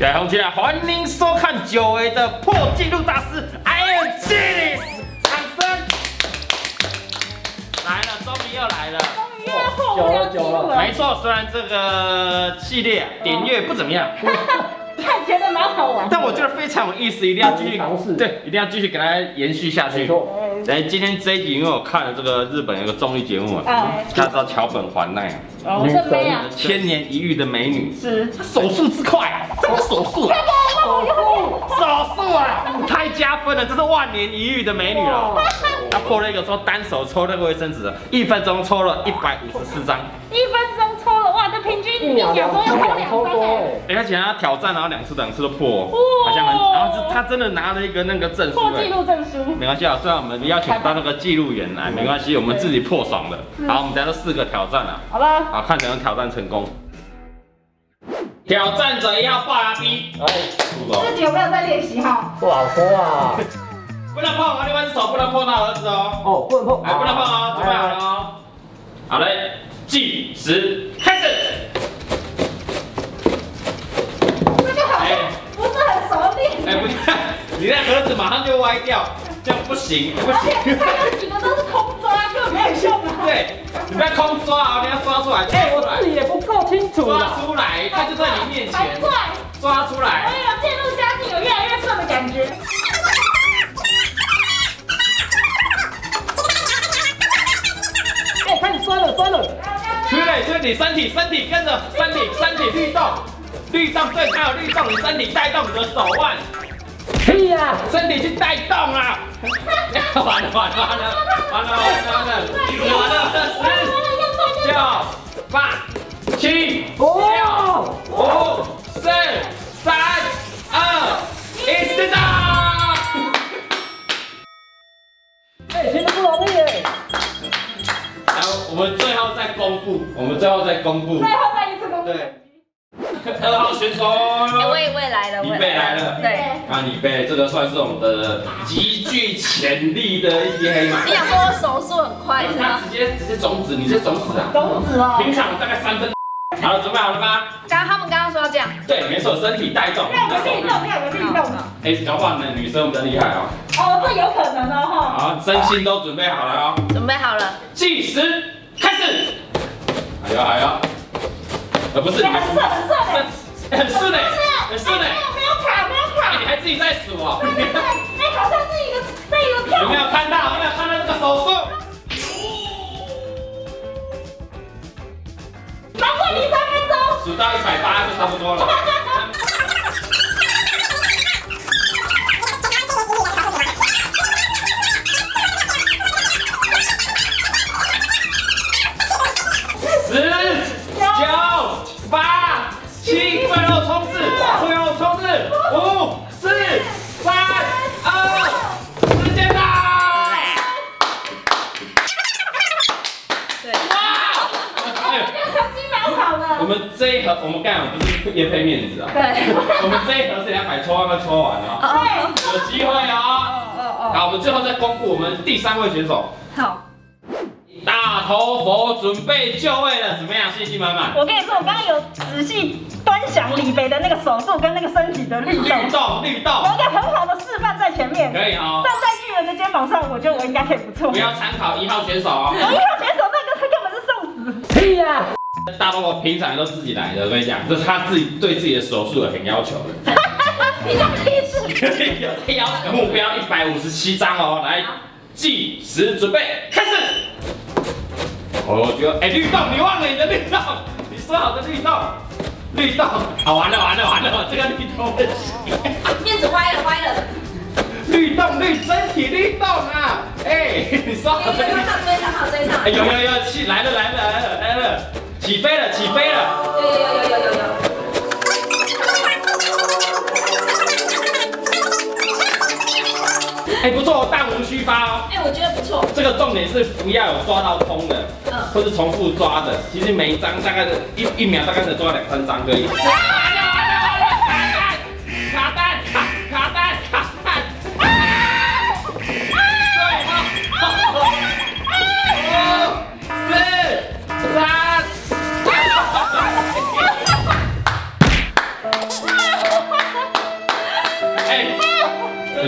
对，红起来！欢迎收看久违的破纪录大师 Iron Genius， 掌声！来了，终于又来了。 久了， 没错，虽然这个系列点阅不怎么样， 但觉得蛮好玩， 但我觉得非常有意思，一定要继续尝试，对，一定要继续给大家延续下去。没错，哎，今天这一集，因为我看了这个日本有个综艺节目啊，大家知道桥本环奈啊， 女神， 千年一遇的美女， 是手速之快啊，这个手速啊，手速啊，太加分了，这是万年一遇的美女了。她破了一个说单手抽那个卫生纸，1分钟抽了154张。 1分钟抽了，哇，这平均1秒钟要抽2张哎！ 而且他挑战，然后两次都破，好像很，然后他真的拿了一个那个证书， 破纪录证书。 没关系啊，虽然我们邀请到那个记录员来，没关系，我们自己破爽的。好，我们等下4个挑战啊。 好了， 好，看能不能挑战成功。挑战者1号爆牙逼， 自己有没有在练习哈？ 不好说啊。 不能碰啊，另外一只手不能碰到儿子哦。 哦，不能碰， 哎，不能碰哦，准备好了哦。好嘞，计时开始。 不是很熟练。 哎，不对，你那盒子马上就歪掉，这样不行，不行。 它有几个都是空抓，就没有用啊。 对，你不要空抓啊，你要抓出来。 哎，我自己也不够清楚。 抓出来，它就在你面前。抓出来。 哎呀，渐入佳境，有越来越顺的感觉。 哎，开始酸了。 徐磊，就是你身体跟着身体律动。 律动，对，还有律动，你身体带动你的手腕， 屁呀， 身体去带动啊！完了，10、9、8、7、6、5、4、3、2、1，start！ 哎，其实不容易耶。 然后我们最后再公布， 最后再一次公布。 对。 2号选手， 我也来了， 你贝来了， 对， 啊，你贝这个算是我们的极具潜力的一匹黑马。 你想说我手速很快是吗？ 直接种子，你是种子啊？ 种子哦。 平常大概3分。好了，准备好了吗？ 他们刚刚说要这样。 对，没错，身体带动。 要有个律动。 哎，交换的女生比较厉害哦。 哦，这有可能哦哈。 好，身心都准备好了哦。 准备好了。 计时开始。哎呦，不是， 很顺哎。 很顺哎，很顺哎， 没有卡。 哎，你还自己在数哦。 哎，好像是一个跳。 有没有看到这个手速？ 超过你3分钟。 数到180就差不多了。10、9、8、7，最后冲刺，5、4、3、2，时间到！ 对， 哇！ 成绩蛮好的。 我们这一盒，我们刚才不是业配面子啊？ 对。 我们这一盒是200抽，要不要抽完啊？有机会哦。好，我们最后再公布我们第3位选手。 好。 大头佛准备就位了，怎么样？信心满满。 我跟你说，我刚刚有仔细端详李北的那个手速跟那个身体的律动，有一个很好的示范在前面。 可以哦。 站在巨人的肩膀上，我觉得我应该可以不错。 不要参考1号选手哦。 1号选手那个他根本是送死。 屁呀！ 大头佛平常都自己来的，我跟你讲，这是他自己对自己的手速有很要求的。 你叫屁事！ 有在要求目标157张哦，来计时准备开始。 我觉得，哎，律动，你忘了你的律动，你说好的律动，好，完了，这个律动不行， 面子歪了。 律动，身体律动啊，哎，你说好的律动， 追上， 哎，有，来了，起飞了， 有。 哎，不错，弹无虚发哦。 哎，我觉得不错。这个重点是不要有抓到空的，或是重复抓的。其实每一张大概一秒大概能抓2、3张可以。卡蛋！5、4、3。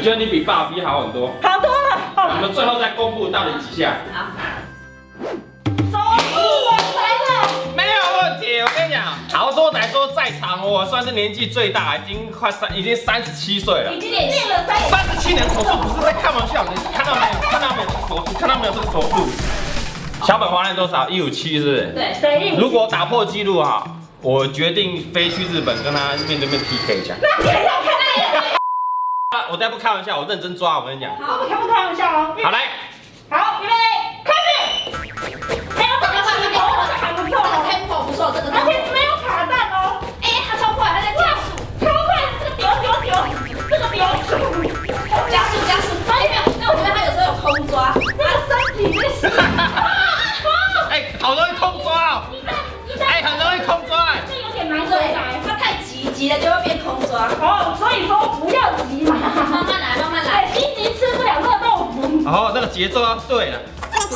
觉得你比爸比好很多。 好多了。 我们最后再公布到底几下。 好。 手术完来了。 没有问题，我跟你讲，好说歹说，在场我算是年纪最大，已经37岁了。 已经练了 37年手术不是在开玩笑，你看到没有？看到没有这个手术？看到没有这个手术？小本花练多少？157是不是？ 对对。 如果打破纪录哈，我决定飞去日本跟他面对面 PK 一下。 那你要看我再不开玩笑，我认真抓，我跟你讲。 好，不开玩笑哦。 好来。 好，预备，开始。哎呀，这个还不错哦 ，tempo 不错，这个。 而且没有卡弹哦。 哎，他超快，他在加速。 超快，这个丢，这个丢。 加速。哎，没有，但我觉得他有时候有空抓， 这个身体真是。 哎，好容易空抓哦。哎，很容易空抓。 这有点难回对， 来。 他太急了就会变空抓。 哦，所以说不要急嘛。 慢慢来。 心急吃不了热豆腐。 哦，那个节奏要对了。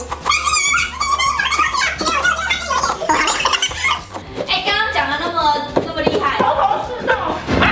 哎，刚刚讲的那么厉害。 头头是道。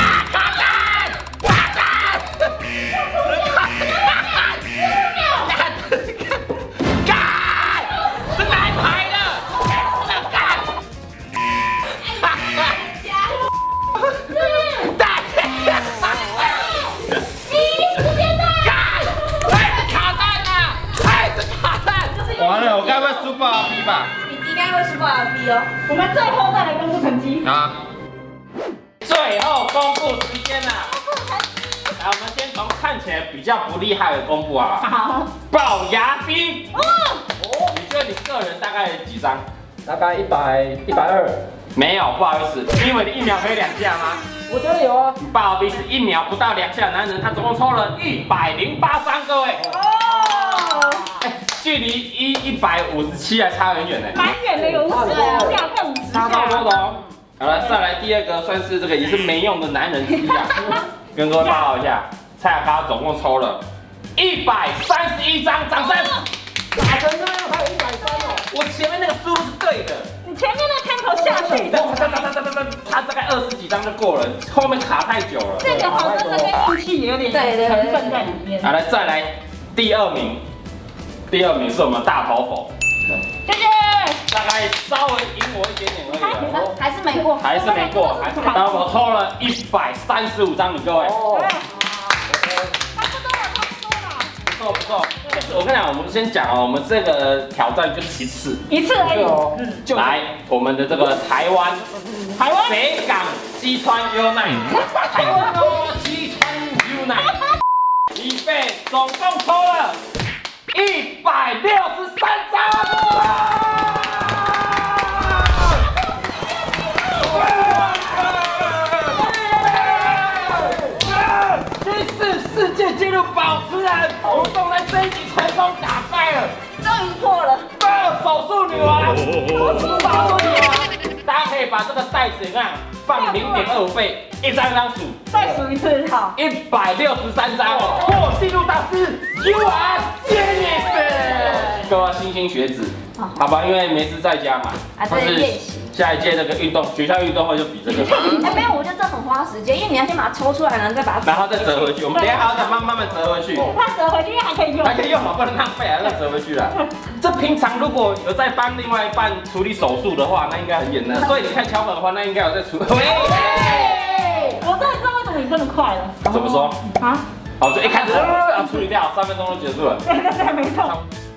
完了，我该不会输爆 B 吧？ 你应该会输爆 B 哦。 我们最后再来公布成绩。 啊！最后公布时间啦！来，我们先从看起来比较不厉害的公布啊。 好。 龅牙兵。哦。你觉得你个人大概几张？ 大概120。 没有，不好意思，你以为你1秒可以2下吗？ 我觉得有啊。 龅牙兵是1秒不到2下的男人，他总共抽了108张，各位。 哦。 距离157还差很远呢。 蛮远的，有50下更50下。 差超多的哦。好了，再来第二个，算是这个也是没用的男人之一啊。跟各位报告一下，蔡雅刚总共抽了131张，掌声！ 打成这样还有130哦。 我前面那个输入是对的。 你前面那 tempo 下去的。 他大概20几张就过了，后面卡太久了。 这个好真的跟运气也有点成分在里面。 好了，再来第二名。第二名是我们大头佛， 谢谢。 大概稍微赢我一点点而已了。 还是没过。 还是没过。大头佛抽了135张，你各位。 哦。 差不多了。 不错。我跟你讲，我们先讲哦，我们这个挑战就是一次而已。 就来我们的这个台湾北港基川优奈，台湾哦基川优奈，预备，总共抽了163张。世界纪录保持人，我们终于这一集成功打败了， 终于破了。 对，手术女王，手术女王。大家可以把这个袋子你看放0.25倍，一张数。 再数一次，好。 163张，破纪录大师 ，You are genius！ 各位莘莘学子，好吧，因为没事在家嘛， 在练习。 下一届那个学校运动会就比这个。 哎，没有，我觉得这很花时间，因为你要先把它抽出来，然后再把它， 然后再折回去。我们等一下还要慢慢折回去。 它折回去还可以用， 还可以用嘛，不能浪费啊，再折回去了。这平常如果有在帮另外一半处理手术的话，那应该很严的。所以你看桥本花，那应该有在处理。 我真的知道为什么你这么快了。 怎么说？ 啊？ 好，就一开始处理掉，3分钟就结束了。 对，没错。